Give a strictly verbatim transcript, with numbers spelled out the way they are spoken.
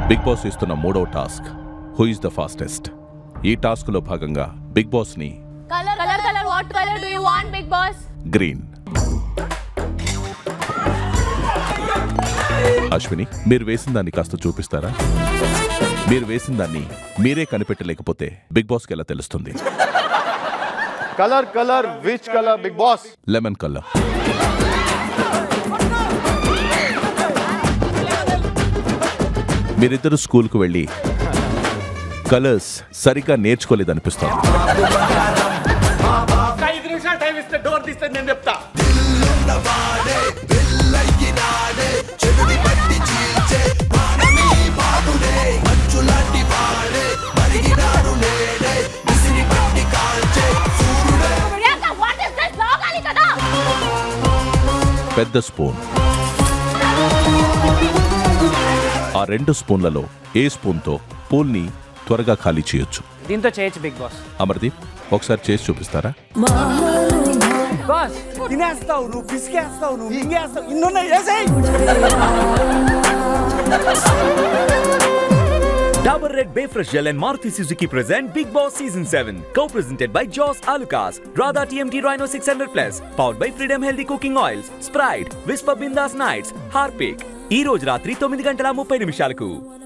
Big boss ఇస్తున్న మూడవ task who is the fastest. ఈ టాస్క్ లో భాగంగా బిగ్ బాస్ ని colour colour colour what colour do you want big boss? Green. Ashwini, మీరు వేసిన దాన్ని కాస్త చూపిస్తారా? మీరు వేసిన దాన్ని మీరే కనిపెట్టలేకపోతే బిగ్ బాస్ కి ఎలా తెలుస్తుంది? Colour colour which colour big boss? Lemon colour. మీరిద్దరు స్కూల్కు వెళ్ళి కలర్స్ సరిగ్గా నేర్చుకోలేదనిపిస్తుంది. పెద్ద స్పూన్. ఆ రెండు స్పూన్లలో ఏ స్పూన్తో పూల్ని త్వరగా ఖాళీ చేయొచ్చు? దీంతో చేయొచ్చు బిగ్ బాస్. అమర్దీప్, ఒకసారి చేసి చూపిస్తారా? బాస్ తినేస్తావు నువ్వు, పిసికేస్తావు నువ్వు, మింగేస్తావు, ఇన్నున్నాయి చేసేయ్. Dabur Red Bay Fresh Gel and Maruti Suzuki present Bigg Boss Season seven, co-presented by Jaws Alucas, Radha T M T Rhino six hundred plus, powered by Freedom Healthy Cooking Oils, Sprite, Whisper Bindas Nights, Harpic. ఈ రోజు రాత్రి తొమ్మిది గంటల ముప్పై నిమిషాలకు.